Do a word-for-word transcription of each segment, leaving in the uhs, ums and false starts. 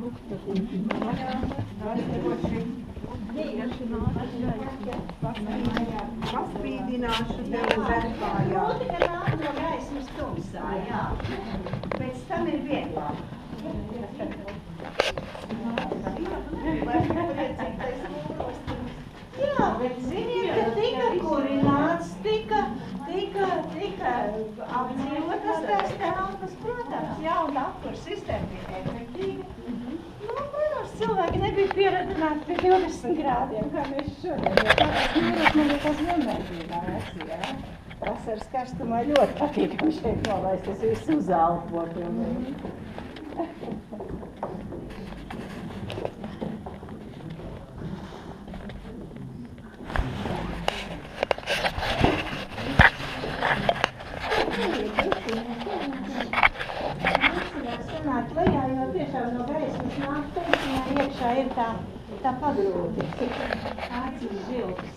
Paspīdināšu tevi zerkājā. Proti, ka nāk no gaismas tumsā, jā. Pēc tam ir vieglāk. Jā, bet ziniet, ka tika kurināts, tika, tika, tika apdzīvotas tās telpas, protams, jā, un apkur sistēma bija efektīva. Nu, protams, cilvēki nebija pieredzināti pie divdesmit grādiem, kā mēs šodien. Jo tāpēc jūras man liekas vienmēr bija vērts, jā. Vasaras karstumā ļoti patīkam šeit nolaist, tas viss uzelpo pilnīgi. Sanāk lejā, jo tiešām no gaismas nāk teicinā iekšā ir tā, tā pagrūti. Acīs žiltas.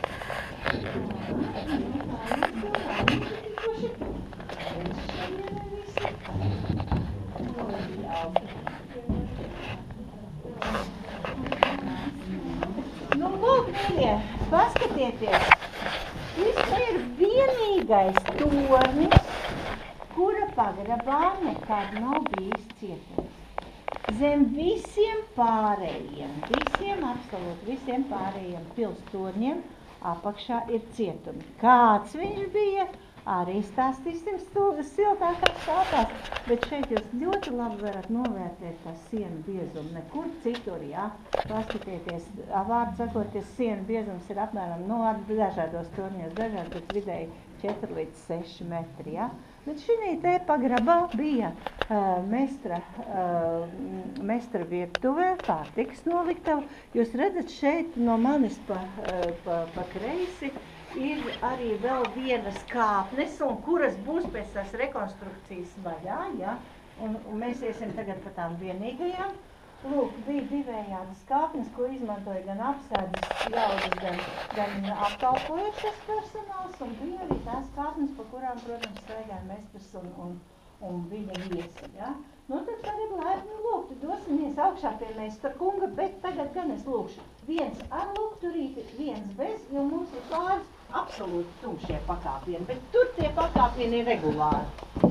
Nu, lūk, mīļie, paskatieties. Šis ir vienīgais tornis, kura pagrabā nekad nav bijis cietums. Zem visiem pārējiem, visiem, absolūti visiem pārējiem pilstorņiem apakšā ir cietumi. Kāds viņš bija, arī stāstīsim siltākās stāstās, bet šeit jūs ļoti labi varat novērtēt tā sienu biezumu. Nekur citur, jā. Paskatieties, vārdu sakoties, sienu biezums ir apmēram, no dažādos torņos, dažādi, bet vidēji četri līdz seši metri, jā. Bet šī te pagrabā bija uh, mestra, uh, mestra virtuvē, pārtikas noliktava. Jūs redzat šeit no manis pa, uh, pa, pa kreisi ir arī vēl vienas kāpnes, un kuras būs pēc tās rekonstrukcijas vaļā, ja? Un, un mēs iesim tagad pa tām vienīgajām. Lūk, bija divējādas kāpnes, ko izmantoja gan apsēdas ļaudis, gan, gan apkalpojušas personāls, un bija arī tās kāpnes, pa kurām, protams, staigāja mestrs un, un, un viņa viesi, ja? Nu, tad tagad laipni lūgtu, dosimies augšā pie mestra kunga, bet tagad gan es lūgšu viens ar lukturīti, viens bez, jo mums ir pāris absolūti tumšie pakāpieni, bet tur tie pakāpieni ir regulāri.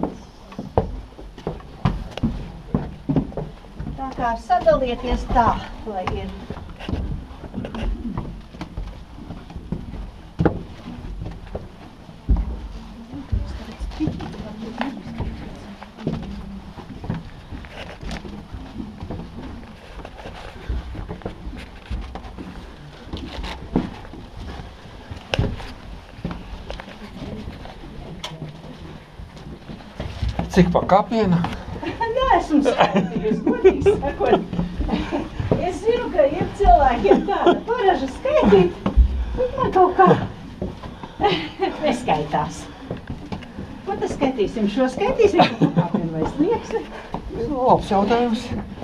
Tā kā sadalieties tā, lai ir. Cik pakāpiena? Nē, esmu skaitījusi, godīgi sakot. Es zinu, ka ir cilvēkiem tāda paraža skaitīt, bet man kaut kā neskaitās. Ko tas skaitīsim? Šo skaitīsim, ka pakāpienu vai sniegsi? Labs jautājums.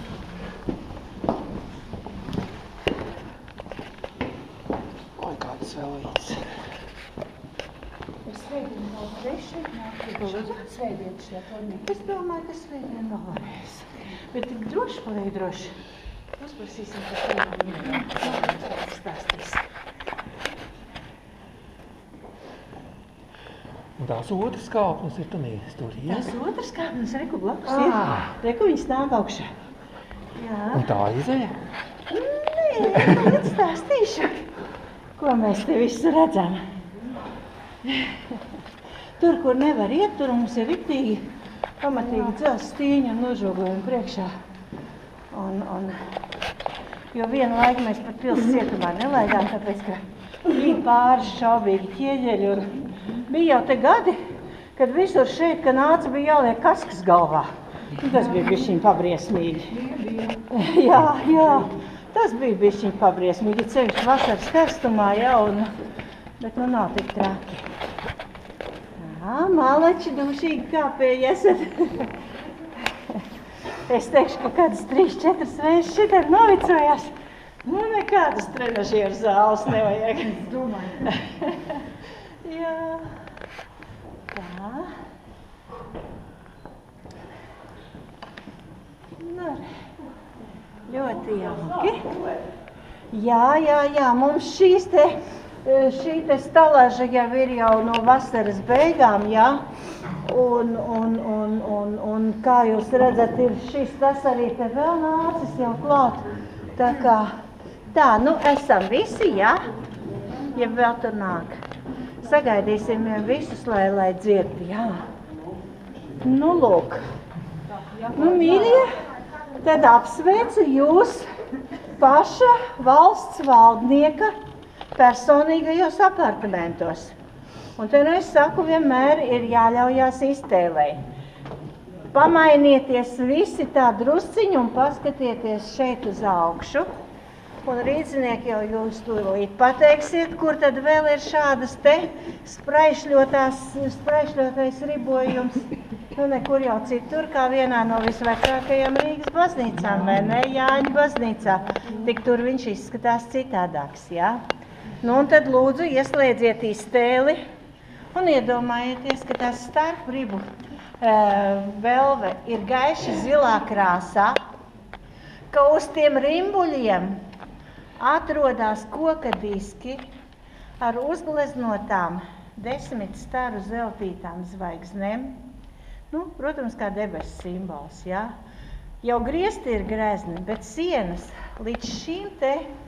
Oi, kādas vēl īsi. Svētdien vēl treši, nāk priekšā. Svētdien šajā tornī. Es domāju, ka svētdien vēl varēs. Bet tik droši paliek droši. Uzprasīsim, ka svētdien minēt. Stāstīs. Un tās otras kāpnes ir tunīs tur, ja? Tās otras kāpnes, reku blakus Ah. ir. Reku viņi stāv augšā. Jā. Un tā izeja? Nē, tagad stāstīšu, ko mēs te visu redzam. Tur, kur nevar iet, tur mums ir riktīgi, pamatīgi dzels stīņi un nožogojumi priekšā. Un, un, jo vienu laiku mēs pat pils cietumā nelaidām, tāpēc, ka bija pāris šaubīgi ķieģeļi. Un bija jau te gadi, kad visur šeit, kad nāca, bija jāliek kaskas galvā. Tas bija bišķiņ pabriesmīgi. Jā, jā, tas bija bišķiņ pabriesmīgi, cevišķi vasaras karstumā, jā, un, bet nu nav tik traki. Jā, malači dušīgi kāpēji esat. Es teikšu, ka kādas trīs, četras reizes šitā novicojās. Nu, nekādas trenažieru zāles nevajag. Es domāju. Jā. Tā. Nu, Ļoti jauki. Jā, jā, jā, mums šīs te, šī te stalaža jau ir jau no vasaras beigām, jā. Un, un, un, un, un kā jūs redzat, ir šis tas arī te vēl nācis jau klāt. Tā kā, tā, nu esam visi, jā, ja vēl tur nāk. Sagaidīsim visus, lai, lai dzird, jā. Nu, lūk. Nu, mīļie, tad apsveicu jūs paša valsts valdnieka personīgajos apartamentos. Un te nu es saku, vienmēr ir jāļaujās iztēlē. Pamainieties visi tā drusciņu un paskatieties šeit uz augšu. Un rīdzinieki jau jūs tūlīt pateiksiet, kur tad vēl ir šādas te spraišļotās, spraišļotais ribojums. Nu, nekur jau citur, kā vienā no visvecākajām Rīgas baznīcām, vai ne, Jāņa baznīcā. Tik tur viņš izskatās citādāks, jā. Nu, un tad lūdzu ieslēdziet iztēli un iedomājieties, ka tas starpribu e, velve ir gaiši zilā krāsā, ka uz tiem rimbuļiem atrodās koka diski ar uzgleznotām desmit staru zeltītām zvaigznēm. Nu, protams, kā debesu simbols, jā. Jau griezti ir grezni, bet sienas līdz šīm te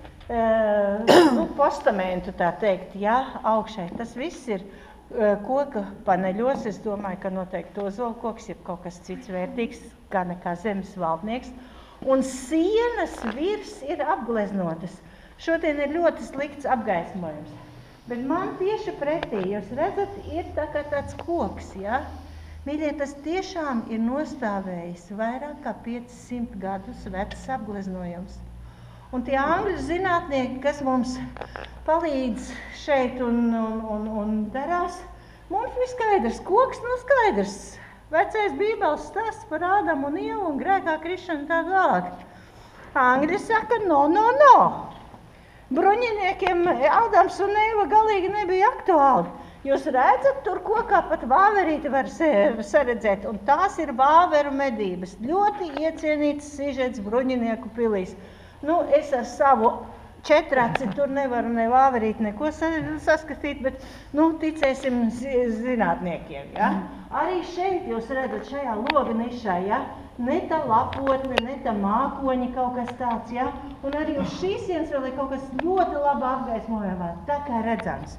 uh, nu, postamentu, tā teikt, jā, augšai. Tas viss ir uh, koka paneļos. Es domāju, ka noteikti ozolkoks ir kaut kas cits vērtīgs, kā nekā zemes valdnieks. Un sienas virs ir apgleznotas. Šodien ir ļoti slikts apgaismojums. Bet man tieši pretī, jūs redzat, ir tā kā tāds koks, jā. Mīļie, tas tiešām ir nostāvējis vairāk kā piecsimt gadus vecs apgleznojums. Un tie angļu zinātnieki, kas mums palīdz šeit un, un, un, un darās, mums ir skaidrs, koks nav skaidrs. Vecais bībeles stāsts par Ādamu un Ievu un grēkā krišanu tā tālāk. Angļi saka, no, no, no. Bruņiniekiem Ādams un Ieva galīgi nebija aktuāli. Jūs redzat, tur kokā pat vāverīti var saredzēt, un tās ir vāveru medības. Ļoti iecienīts sižets bruņinieku pilīs. Nu, es ar savu četraci tur nevaru ne vāverīti neko saskatīt, bet, nu, ticēsim zinātniekiem, ja? Arī šeit jūs redzat šajā loga nišā, ja? Ne tā lapotne, ne tā mākoņi kaut kas tāds, ja? Un arī uz šīs sienas vēl ir kaut kas ļoti labi apgaismojamā, tā kā redzams.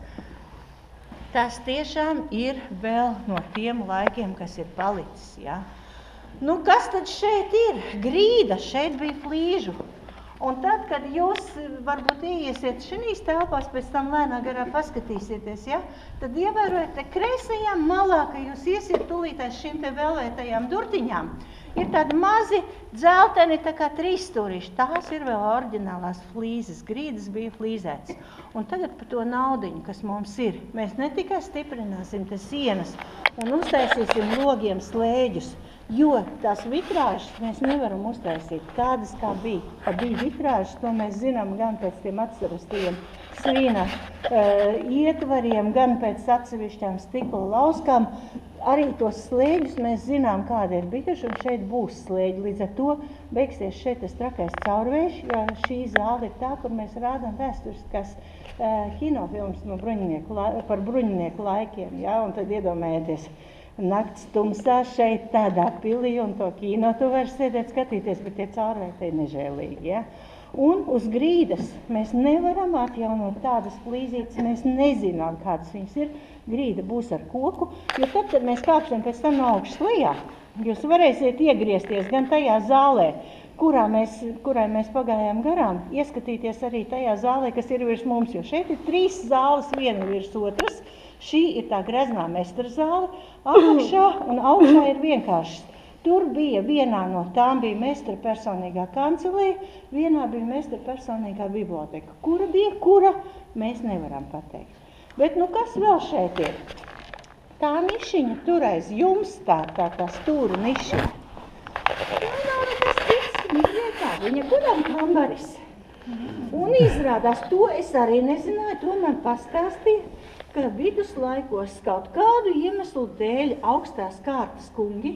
Tas tiešām ir vēl no tiem laikiem, kas ir palicis, ja? Nu, kas tad šeit ir? Grīda, šeit bija flīžu. Un tad, kad jūs varbūt ieiesiet šīs telpās, pēc tam lēnā garā paskatīsieties, ja? Tad ievērojiet te kreisajām malā, ka jūs iesiet tūlītās šīm te vēlētajām durtiņām. Ir tādi mazi dzelteni, tā kā trīsstūriši. Tās ir vēl oriģinālās flīzes. Grīdas bija flīzētas. Un tagad par to naudiņu, kas mums ir, mēs ne tikai stiprināsim te sienas un uztaisīsim logiem slēģus, jo tās vitrāžas mēs nevaram uztaisīt tādas, kā bija. Kā bija vitrāžas, to mēs zinām gan pēc tiem atsarastiem svīna uh, ietvariem, gan pēc atsevišķām stikla lauskām. Arī tos slēģus mēs zinām, kādi ir bijuši, un šeit būs slēģi. Līdz ar to beigsies šeit tas trakais caurvējš, jo šī zāle ir tā, kur mēs rādām vēsturiskās uh, kinofilmas no bruņinieku, par bruņinieku laikiem. Ja? Un tad iedomājieties, nakts tumsā šeit tādā pilī, un to kino tu vari sēdēt skatīties, bet tie caurvēji te ir nežēlīgi. Ja? Un uz grīdas mēs nevaram atjaunot tādas flīzītes, mēs nezinām, kādas viņas ir. Grīda būs ar koku, jo tad, kad mēs kāpsim pēc tam no augšas lejā, jūs varēsiet iegriezties gan tajā zālē, kurā mēs, kurai mēs pagājām garām, ieskatīties arī tajā zālē, kas ir virs mums, jo šeit ir trīs zāles, viena virs otras. Šī ir tā greznā mestra zāle, apakšā un augšā ir vienkāršs. Tur bija vienā no tām bija mestra personīgā kancelē, vienā bija mestra personīgā biblioteka. Kura bija, kura, mēs nevaram pateikt. Bet, nu, kas vēl šeit ir? Tā nišiņa tur aiz jums, tā, tā, tā stūra nišiņa. Tā nav nekas cits, viņa tā, viņa gudam kambaris. Un izrādās, to es arī nezināju, to man pastāstīja, ka viduslaikos kaut kādu iemeslu dēļ augstās kārtas kungi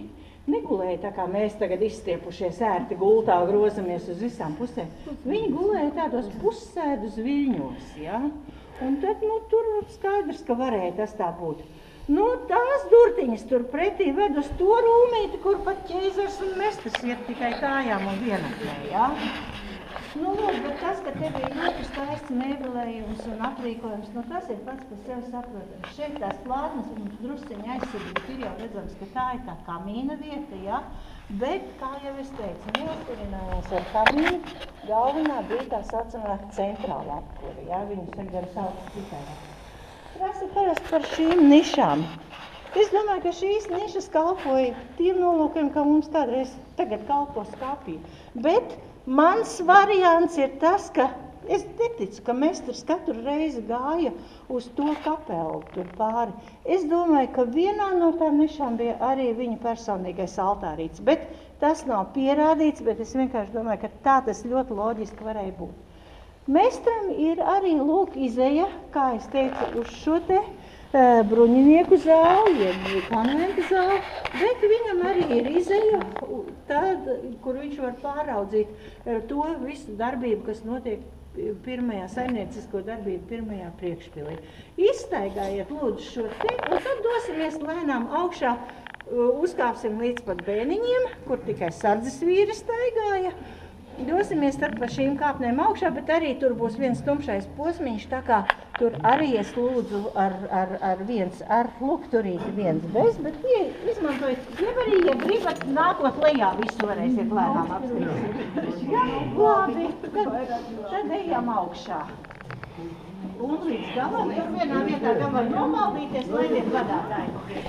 negulēja tā kā mēs tagad izstiepušies ērti gultā, grozamies uz visām pusēm. Viņi gulēja tādos pussēdus viļņos, ja? Un tad, nu, tur skaidrs, ka varēja tas tā būt. Nu, tās durtiņas tur pretī ved uz to rūmīti, kur pat ķēzars un mestas iet tikai kājām un vienatnē, ja? Nu, lūk, bet tas, ka te bija ļoti skaists mēbelējums un aprīkojums, nu, tas ir pats par sevi saprotams. Šeit tās plātnes mums drusciņi aizsardzīt, ir jau redzams, ka tā ir tā kamīna vieta, ja? Bet, kā jau es teicu, neaturinājās ar kamīnu, galvenā bija tā saucamā centrāla apkura, ja? Viņus ir gan sauc citai. Prasa parasti par šīm nišām. Es domāju, ka šīs nišas kalpoja tiem nolūkiem, ka mums kādreiz tagad kalpo skapī. Bet mans variants ir tas, ka es neticu, ka mestars katru reizi gāja uz to kapelu tur pāri. Es domāju, ka vienā no tām nišām bija arī viņa personīgais altārīts. Bet tas nav pierādīts, bet es vienkārši domāju, ka tā tas ļoti loģiski varēja būt. Mestram ir arī, lūk, izeja, kā es teicu, uz šo te uh, bruņinieku zāli, jeb konventa zāli, bet viņam arī ir izeja, tad, kur viņš var pāraudzīt uh, to visu darbību, kas notiek pirmajā saimniecisko darbību pirmajā priekšpilī. Izstaigājiet lūdzu šo te, un tad dosimies lēnām augšā, uh, uzkāpsim līdz pat bēniņiem, kur tikai sardzes vīri staigāja. Dosimies tad pa šīm kāpnēm augšā, bet arī tur būs viens tumšais posmiņš, tā kā tur arī es lūdzu ar, ar, ar viens, ar lukturīti viens bez, bet tie izmantojot, jeb arī, ja gribat nākot lejā, visu varēsiet lēnām apstīties. Jā, labi, tad, tad ejam augšā. Un līdz galam, tur vienā vietā gan var nomaldīties, lai vien vadātāji.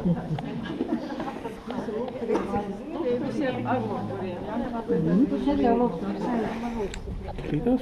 Kiitos.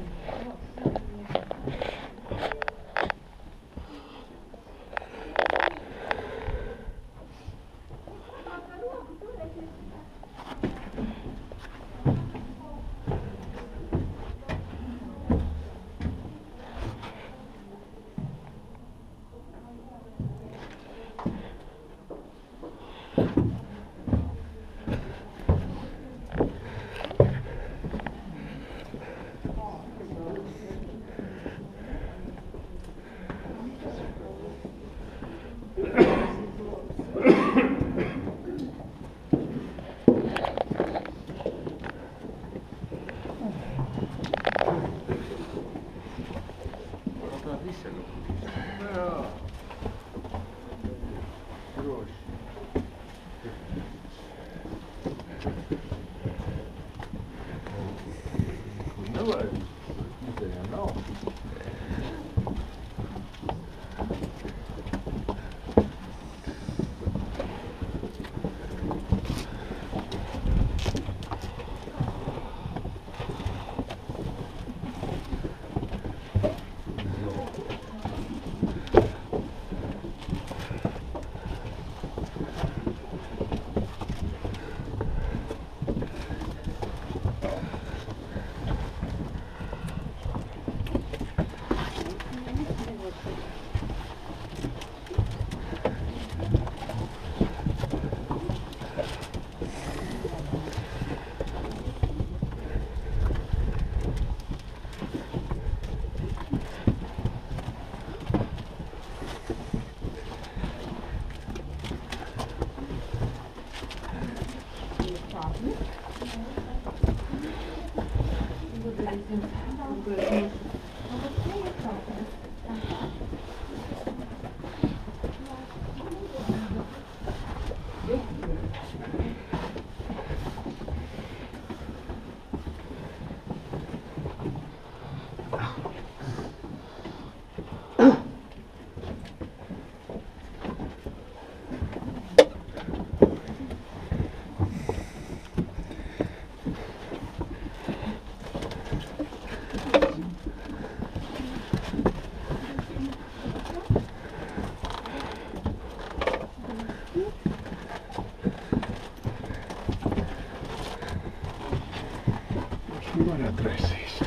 Atraisīs.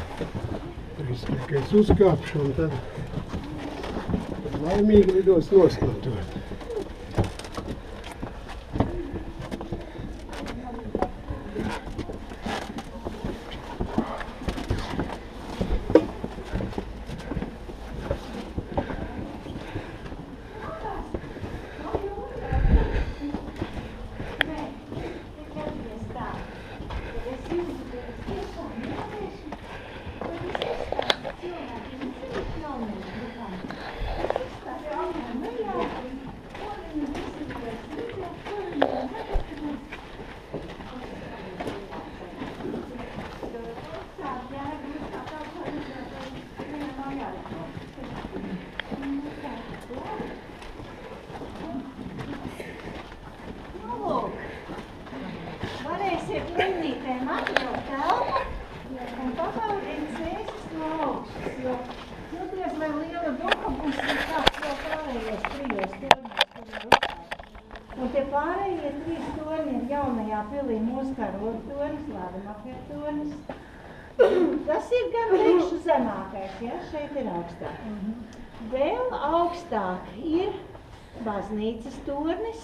Es tikai uzkāpšu un tad, tad laimīgi lidos nost no to. varam atļaut telpu un pabaudīt cēsis no augšas, jo, nu, diez vai liela duka būs kāds vēl pārējos trijos torņos, kur ir uzstāti. Un tie pārējie trīs torņi ir jaunajā pilī mūsu karoga tornis, Lādamapie tornis. Tas ir gan priekšu zemākais, ja, šeit ir augstāk. Vēl augstāk ir baznīcas tornis,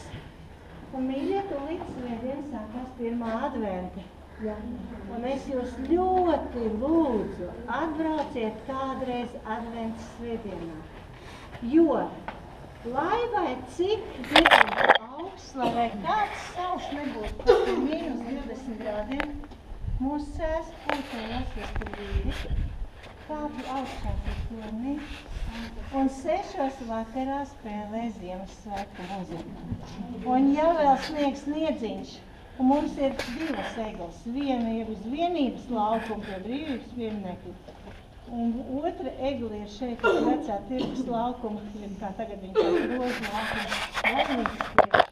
un mīļie, tūlīt svētdien sākās pirmā adventa. Ja. Un es jūs ļoti lūdzu, atbrauciet kādreiz adventas svētdienā. Jo, lai vai cik dievs augsts, lai vai kāds sauš nebūtu pat par mīnus divdesmit grādiem, mūsu sēs pūtējās tur vīri, kādu augšā tur tornī, un sešos vakarā spēlē Ziemassvētku muziku. Un ja vēl sniegs sniedziņš, un mums ir divas eglas, viena ir uz vienības laukumu pie brīvības pieminekļa, un otra egla ir šeit uz vecā tirgus laukumu, kā tagad viņš ir grožu laukumu, baznīcas priekšā.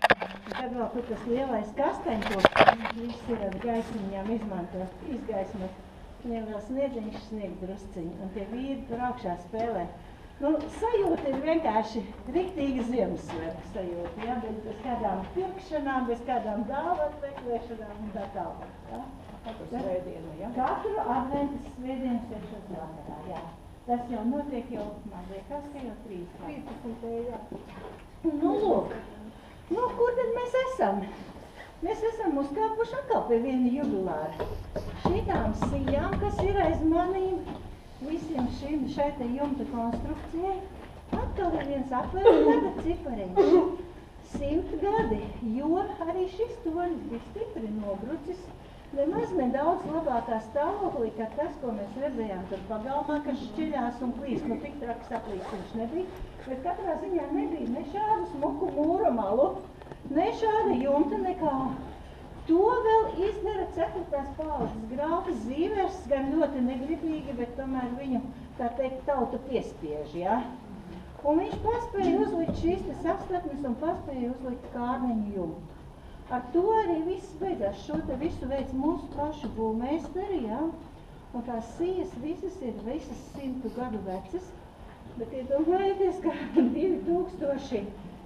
Un tad vēl tur tas lielais kastaņkoks, viss ir ar gaismiņām izmantot, izgaismot. Viņiem vēl sniedziņš sniegt drusciņu, un tie vīri tur augšā spēlē. Nu, sajūta ir vienkārši riktīga Ziemassvētku sajūta, ja, bez kādām pirkšanām, bez kādām dāvatu meklēšanām un tā tālāk. Ja. Katru svētdienu, ja? Katru adventas svētdienu sešos vakarā, jā. Tas jau notiek jau, man liekas, ka jau trīsdesmit. Jā. Nu, lūk. Nu, kur tad mēs esam? Mēs esam uzkāpuši atkal pie viena jubilāra. Šitām sijām, kas ir aiz manīm, visiem šim šeit jumta konstrukcijai, atkal ir viens apvērs gada cipariņš. Simt gadi, jo arī šis tornis bija stipri nobrucis, nemaz nedaudz labākā stāvoklī, kā tas, ko mēs redzējām tur pagalmā, kas šķiļās un klīst. Nu, tik traki saplīst viņš nebija, bet katrā ziņā nebija ne šādu smuku mūra malu, ne šāda jumta, nekā. To vēl izdara ceturtās paudzes grāfas Zīvers, gan ļoti negribīgi, bet tomēr viņu, tā teikt, tauta piespiež, ja? Un viņš paspēja uzlikt šīs te sastapnes un paspēja uzlikt kārniņu jumtu. Ar to arī viss beidzās. Šo te visu veids mūsu pašu būvmeisteri, ja? Un tās sijas visas ir visas simtu gadu vecas, bet iedomājieties, ka divi tūkstoši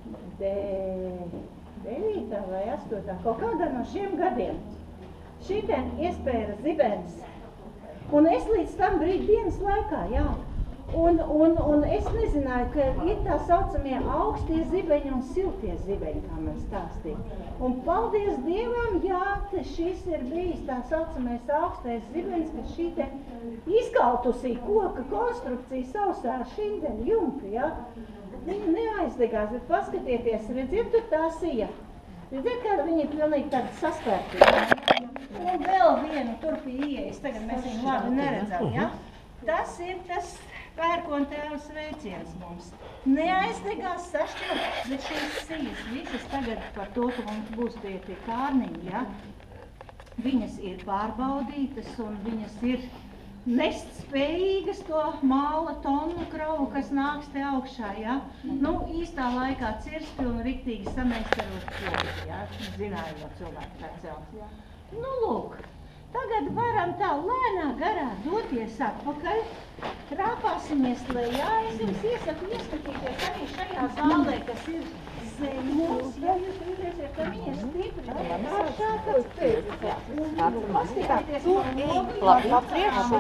devītā vai astotā, kaut kādā no šiem gadiem. Šitien iespēra zibens. Un es līdz tam brīd dienas laikā, jā. Un, un, un es nezināju, ka ir tā saucamie augstie zibeņi un siltie zibeņi, kā man stāstīja. Un paldies Dievam, jā, te šis ir bijis tā saucamais augstais zibeņs, ka šī te izkaltusī koka konstrukcija sausā šindeni jumti, jā. Viņa neaizdegās, bet paskatieties, redziet, tur tā sija. Redziet, kāda viņa ir pilnīgi tāda saspērta. Un vēl vienu tur pie ieejas, tagad mēs viņu labi neredzam, ja? Tas ir tas pērkona tēva sveiciens mums. Neaizdegās sašķilt, bet šīs sijas visas tagad par to, ka mums būs tie tie kārniņi, ja? Viņas ir pārbaudītas un viņas ir nest spējīgas to māla tonu kravu, kas nāks te augšā, ja? Nu, īstā laikā cirsti un riktīgi sameistarot kokus, ja? Zināju no cilvēku tā celt. Nu, lūk, tagad varam tā lēnā garā doties atpakaļ, rāpāsimies lejā. Es jums iesaku ieskatīties arī šajā zālē, kas ir zem mums, ja jūs redzēsiet, ka viņa ir stipri. Pašā tāds pēc. Paskatieties par logu. Labi, priekšu.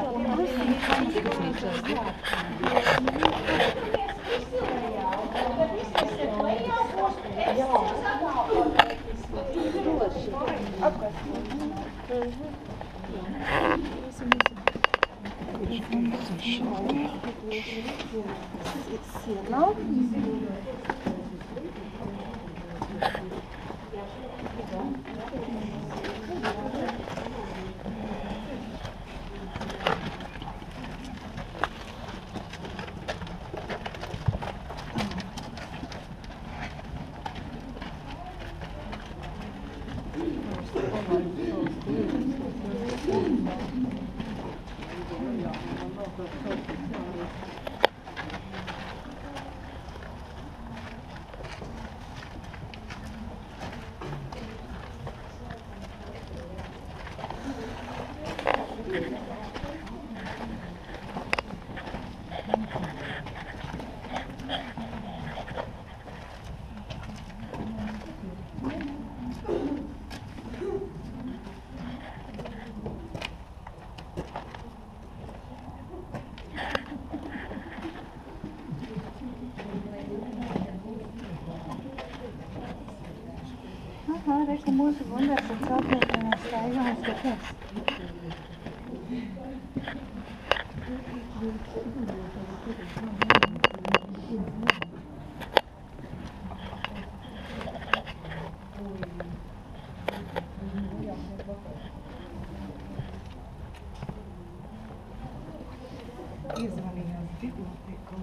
Kad izsiesiet lejā, būs es sadāvot. mūsu Gunārs ir celtniekās staigājis, kāpēc? Izvanījās bibliotēku.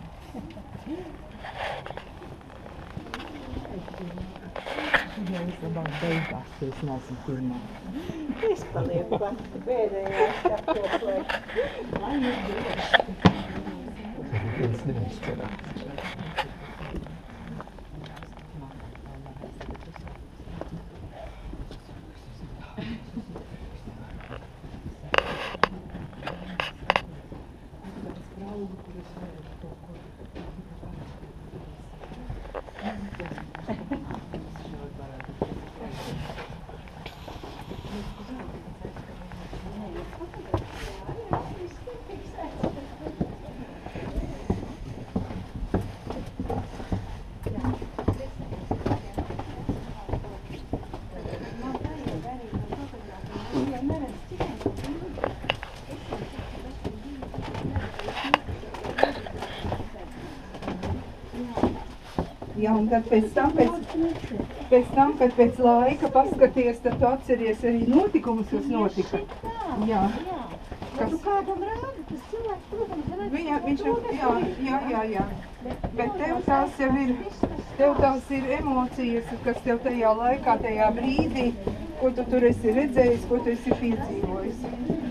Jā, es labāk beigās, jo es neesmu pirmā. Es palieku pati pēdējā skatot, lai... Viens neizskarās. Jā, un tad pēc tam, pēc, pēc tam, kad pēc laika paskaties, tad tu atceries arī notikumus, kas notika. Jā. Kas? Tu kādam rādi, tas cilvēks, protams, redz, Viņa, viņš, jā, jā, jā, jā. Bet tev tās jau ir, tev tās ir emocijas, kas tev tajā laikā, tajā brīdī, ko tu tur esi redzējis, ko tu esi piedzīvojis.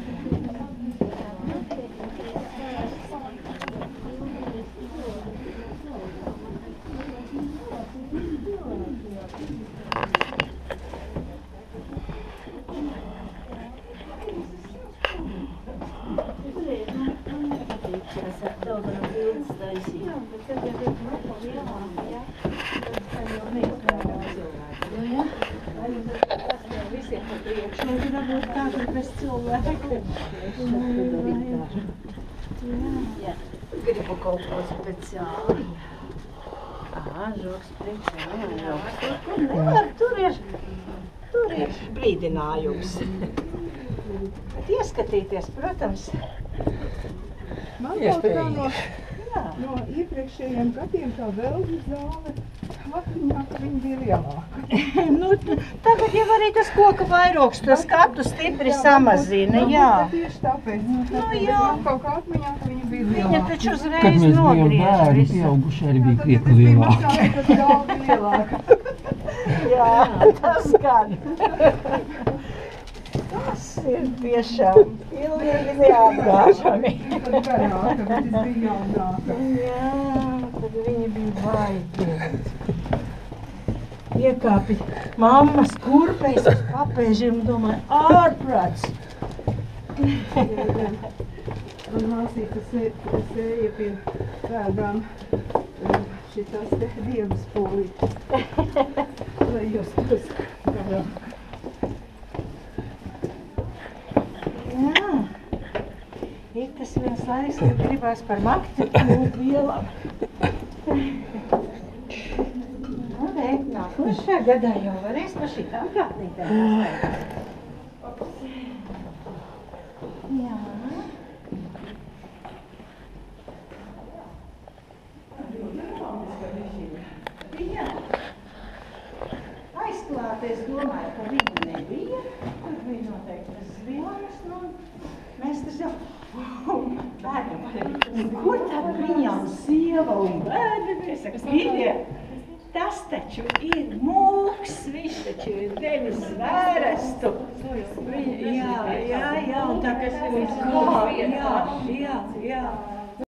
Gribu kaut ko speciāli. Ā, žoks priekšā, jā, žoks. Tur nevar, tur ir, tur ir brīdinājums. Bet ieskatīties, protams. Man kaut kā no, no iepriekšējiem gadiem tā Velģu zāle, vakriņā, ka viņa bija lielāka. Nu, tagad jau arī tas koka vairogs, to skatu stipri samazina, jā. Tieši tāpēc. Nu, jā. Man kaut kā atmiņā, ka viņa bija Viņa lielāka. taču Kad uzreiz mēs bijām nogriež bērni, visu. pieauguši arī bija Tad, krietni kad es biju lielāki. mazāka, tad galva bija lielāka. Jā, tas gan. Tas ir tiešām pilnīgi neapgāžami. Tad garāka, bet es biju jaunāka. Jā, tad viņi bija baigi. Iekāpi mammas kurpēs uz papēžiem un domāju, ārprāts. Man māsīca sē- sēja pie pēdām šitas te dievas polītes, lai justos garāk. Jā, ir tas viens laiks, kad gribās par makti būt vielam. Nu, re, nākošajā gadā jau varēs pa šitām kāpnītēm pastaigāt. Jā. Jā. Aizklāt, es domāju, ka viņa nebija. Tur bija noteikti tas zvilnis, nu, mēs tas jau bērnam varēja. Kur tad viņam sieva un bērni? Mēs sakam, mīļie, tas taču ir mūks, viņš taču ir devis zvērestu. Jā, jā, jā, un tā, kā, jā, jā, jā, jā.